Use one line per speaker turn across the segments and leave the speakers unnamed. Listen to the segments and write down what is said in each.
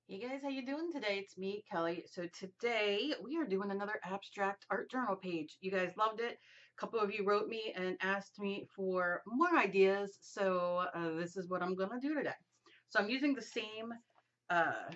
Hey guys, how you doing today? It's me, Kelly. So today we are doing another abstract art journal page. You guys loved it. A couple of you wrote me and asked me for more ideas. So this is what I'm gonna do today. So I'm using the same, uh,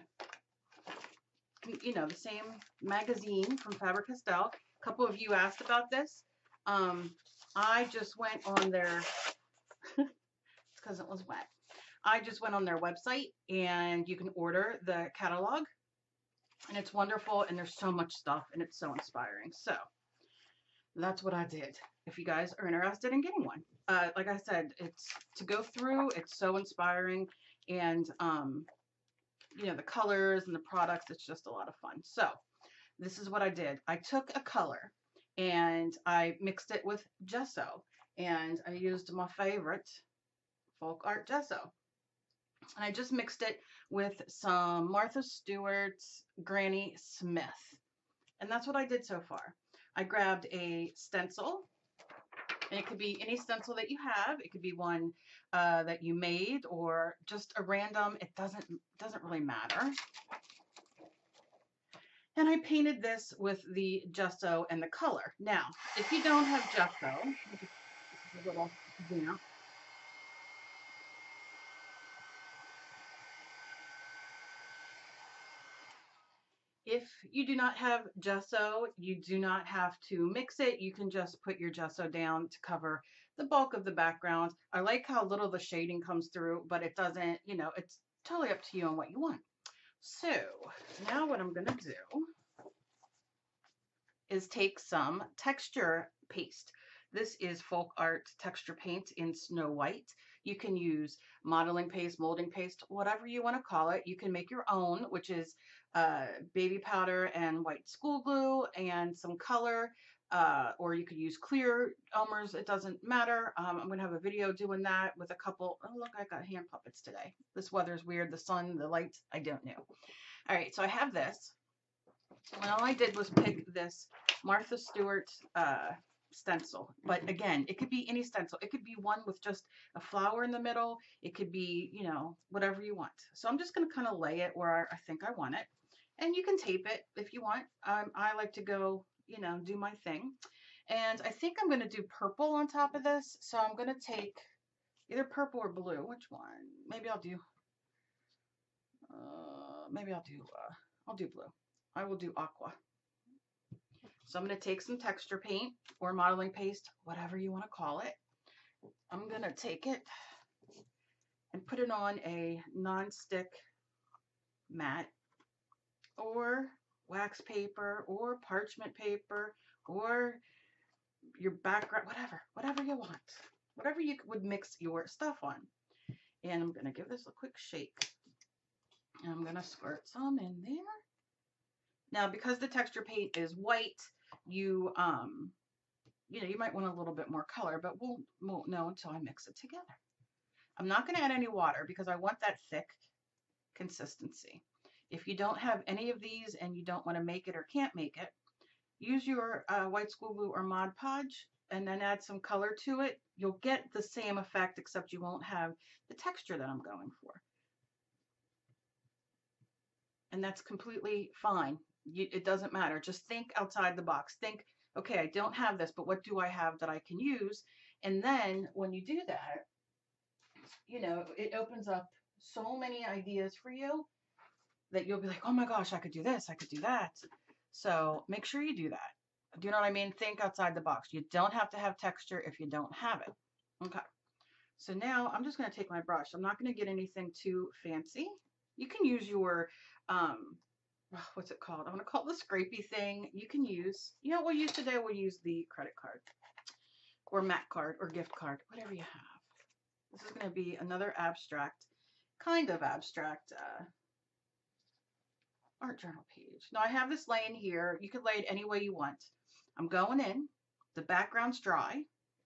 the same magazine from Faber-Castell. A couple of you asked about this. Um, I just went on their, it's because it was wet. I just went on their website and you can order the catalog and it's wonderful and there's so much stuff and it's so inspiring. So that's what I did. If you guys are interested in getting one, like I said, it's to go through. It's so inspiring, and the colors and the products. It's just a lot of fun. So this is what I did. I took a color and I mixed it with gesso, and I used my favorite folk art gesso. And I just mixed it with some Martha Stewart's Granny Smith. And that's what I did so far. I grabbed a stencil, and it could be any stencil that you have. It could be one that you made or just a random. It doesn't really matter. And I painted this with the gesso and the color. Now, if you don't have gesso, this is a little damp. If you do not have gesso, you do not have to mix it. You can just put your gesso down to cover the bulk of the background. I like how little the shading comes through, but it doesn't, it's totally up to you on what you want. So now what I'm gonna do is take some texture paste. This is Folk Art Texture Paint in Snow White. You can use modeling paste, molding paste, whatever you want to call it. You can make your own, which is baby powder and white school glue and some color, or you could use clear Elmer's. It doesn't matter. I'm going to have a video doing that with a couple. Oh, look, I got hand puppets today. This weather's weird. The sun, the lights, I don't know. All right, so I have this. And all I did was pick this Martha Stewart stencil. But again, it could be any stencil. It could be one with just a flower in the middle. It could be, whatever you want. So I'm just going to kind of lay it where I think I want it. And you can tape it if you want. I like to go, do my thing. And I think I'm going to do purple on top of this. So I'm going to take either purple or blue. Which one? Maybe I'll do blue. I will do aqua. So I'm going to take some texture paint or modeling paste, whatever you want to call it. I'm going to take it and put it on a non-stick mat or wax paper or parchment paper or your background, whatever you want, whatever you would mix your stuff on. And I'm going to give this a quick shake. And I'm going to squirt some in there. Now, because the texture paint is white, you might want a little bit more color, but we'll won't know until I mix it together. I'm not going to add any water because I want that thick consistency. If you don't have any of these and you don't want to make it or can't make it, use your white school glue or Mod Podge and then add some color to it. You'll get the same effect, except you won't have the texture that I'm going for. And that's completely fine. It doesn't matter. Just think outside the box. Think, okay, I don't have this, but what do I have that I can use? And then when you do that, it opens up so many ideas for you that you'll be like, oh my gosh, I could do this, I could do that. So make sure you do that. Do you know what I mean? Think outside the box. You don't have to have texture if you don't have it. Okay. So now I'm just going to take my brush. I'm not going to get anything too fancy. You can use your, what's it called? I'm going to call it the SKYPE thing. You can use, we'll use today, we'll use the credit card or MAC card or gift card, whatever you have. This is going to be another kind of abstract art journal page. Now I have this laying here. You could lay it any way you want. I'm going in. The background's dry.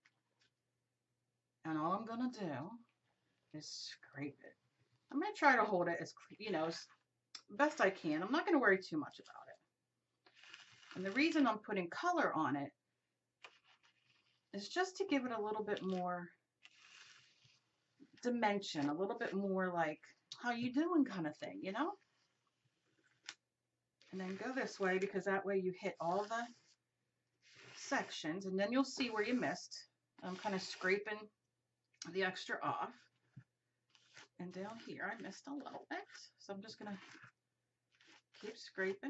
And all I'm going to do is scrape it. I'm going to try to hold it as best I can. I'm not going to worry too much about it. And the reason I'm putting color on it is just to give it a little bit more dimension, a little bit more like, how you doing kind of thing, And then go this way, because that way you hit all the sections, and then you'll see where you missed. I'm kind of scraping the extra off. And down here, I missed a little bit. So I'm just going to keep scraping.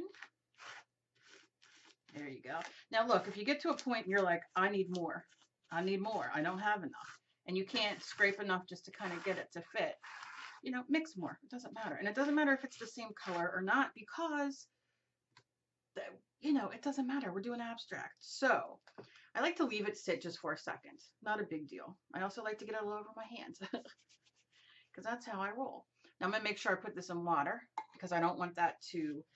There you go. Now look, if you get to a point and you're like, I need more, I don't have enough, and you can't scrape enough just to kind of get it to fit, you know, mix more. It doesn't matter. And it doesn't matter if it's the same color or not, because, you know, it doesn't matter. We're doing abstract. So I like to leave it sit just for a second. Not a big deal. I also like to get it all over my hands because that's how I roll. Now I'm going to make sure I put this in water because I don't want that to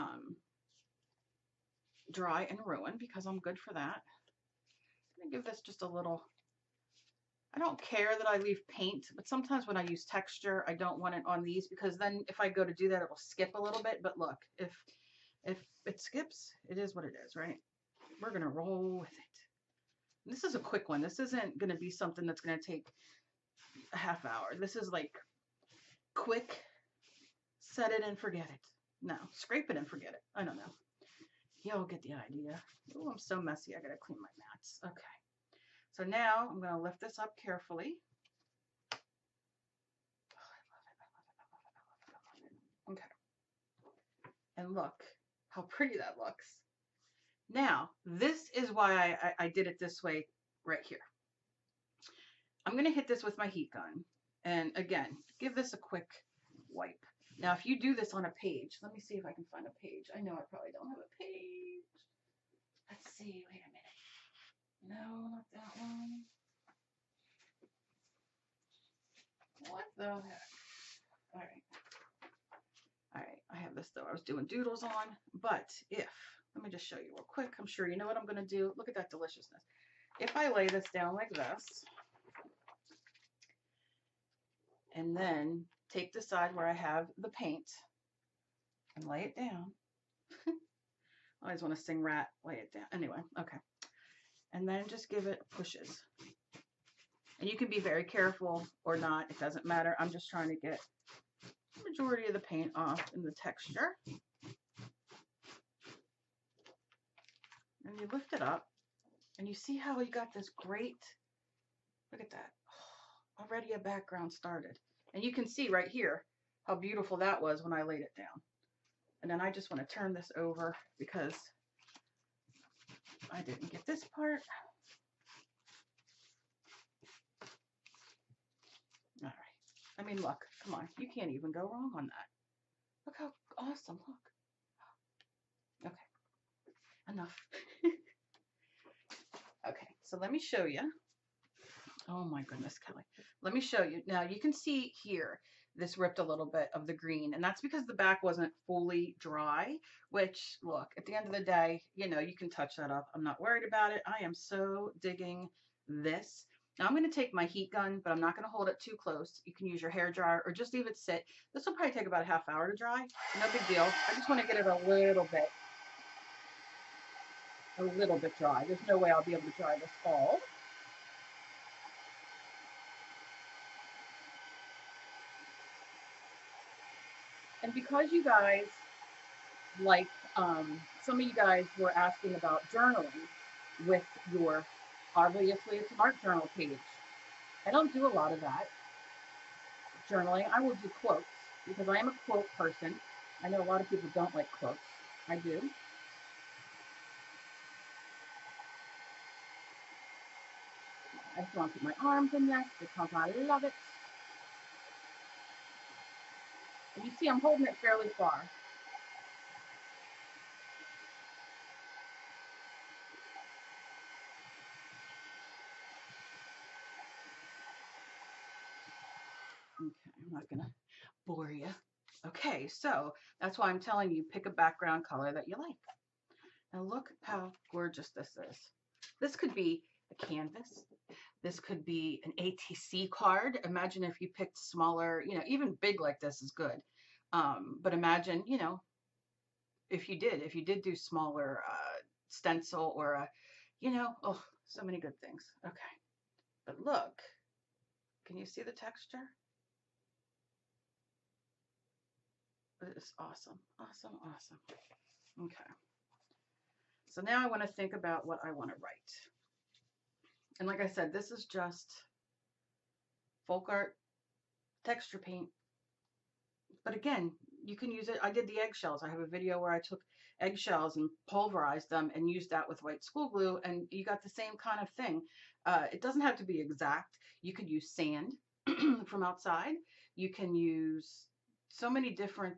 dry and ruin, because I'm good for that. I'm going to give this just a little, I don't care that I leave paint, but sometimes when I use texture, I don't want it on these, because then if I go to do that, it will skip a little bit. But look, if it skips, it is what it is, right? We're going to roll with it. This is a quick one. This isn't going to be something that's going to take a half hour. This is like quick, set it and forget it. No, scrape it and forget it. I don't know. You'll get the idea. Oh, I'm so messy. I got to clean my mats. Okay. So now I'm going to lift this up carefully. Okay. And look how pretty that looks. Now, this is why I did it this way right here. I'm going to hit this with my heat gun. And again, give this a quick wipe. Now, if you do this on a page, let me see if I can find a page. I know I probably don't have a page. Let's see. Wait a minute. No, not that one. What the heck? All right. All right. I have this, though. I was doing doodles on. But if, let me just show you real quick. I'm sure you know what I'm going to do. Look at that deliciousness. If I lay this down like this, and then take the side where I have the paint and lay it down. I always want to sing rat, lay it down. Anyway, okay. And then just give it pushes. And you can be very careful or not. It doesn't matter. I'm just trying to get the majority of the paint off in the texture. And you lift it up. And you see how you got this great, look at that. Already a background started. And you can see right here how beautiful that was when I laid it down. And then I just want to turn this over because I didn't get this part. All right. I mean, look, come on. You can't even go wrong on that. Look how awesome. Look. Okay. Enough. Okay. So let me show you. Oh my goodness, Kelly. Let me show you. Now you can see here, this ripped a little bit of the green, and that's because the back wasn't fully dry, which, look, at the end of the day, you know, you can touch that up. I'm not worried about it. I am so digging this. Now I'm going to take my heat gun, but I'm not going to hold it too close. You can use your hair dryer or just leave it sit. This will probably take about a half hour to dry. No big deal. I just want to get it a little bit dry. There's no way I'll be able to dry this all. And because you guys like, some of you guys were asking about journaling with your, obviously it's an art journal page. I don't do a lot of that journaling. I will do quotes because I am a quote person. I know a lot of people don't like quotes. I do. I just want to put my arms in this because I love it. And you see I'm holding it fairly far. Okay, I'm not gonna bore you. Okay, so that's why I'm telling you, pick a background color that you like. Now look how gorgeous this is. This could be a canvas. This could be an ATC card. Imagine if you picked smaller, you know, even big like this is good. But imagine, you know, if you did do smaller stencil or a, you know, oh, so many good things. Okay, but look, can you see the texture? It is awesome, awesome, awesome. Okay. So now I want to think about what I want to write. And like I said, this is just folk art texture paint. But again, you can use it. I did the eggshells. I have a video where I took eggshells and pulverized them and used that with white school glue, and you got the same kind of thing. It doesn't have to be exact. You could use sand from outside. You can use so many different,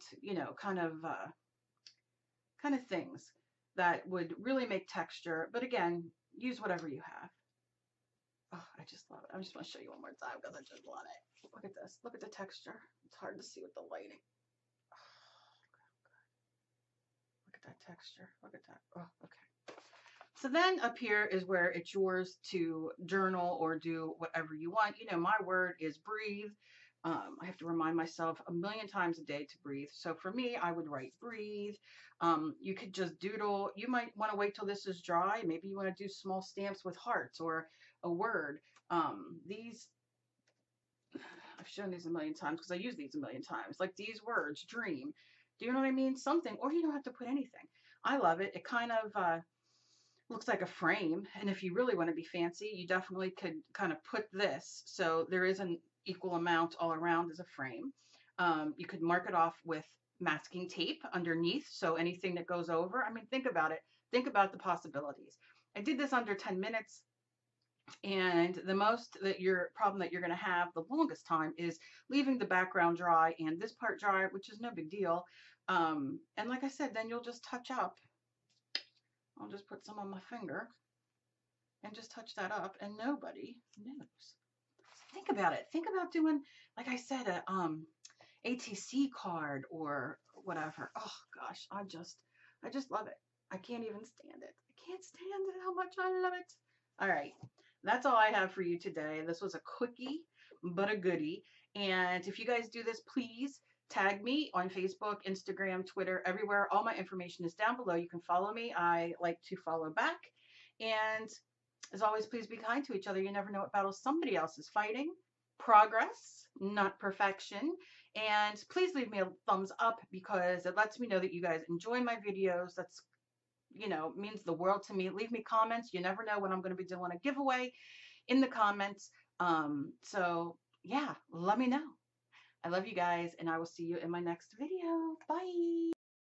kind of things that would really make texture. But again, use whatever you have. Oh, I just love it. I just want to show you one more time because I just love it. Look at this. Look at the texture. It's hard to see with the lighting. Look at that texture. Look at that. Oh, okay. So then up here is where it's yours to journal or do whatever you want. You know, my word is breathe. I have to remind myself a million times a day to breathe. So for me, I would write breathe. You could just doodle. You might want to wait till this is dry. Maybe you want to do small stamps with hearts or a word. These, I've shown these a million times because I use these a million times. Like these words, dream. Do you know what I mean? Something, or you don't have to put anything. I love it. It kind of looks like a frame. And if you really want to be fancy, you definitely could kind of put this so there is an equal amount all around as a frame. You could mark it off with masking tape underneath. So anything that goes over, I mean, think about it. Think about the possibilities. I did this under 10 minutes. And the most that your problem that you're going to have the longest time is leaving the background dry and this part dry, which is no big deal. And like I said, then you'll just touch up. I'll just put some on my finger and just touch that up and nobody knows. Think about it. Think about doing, like I said, a ATC card or whatever. Oh gosh, I just love it. I can't even stand it. I can't stand it how much I love it. All right. That's all I have for you today. This was a quickie, but a goodie. And if you guys do this, please tag me on Facebook, Instagram, Twitter, everywhere. All my information is down below. You can follow me. I like to follow back. And as always, please be kind to each other. You never know what battles somebody else is fighting. Progress, not perfection. And please leave me a thumbs up because it lets me know that you guys enjoy my videos. That's, means the world to me. Leave me comments. You never know when I'm going to be doing a giveaway in the comments. So yeah, let me know. I love you guys and I will see you in my next video. Bye.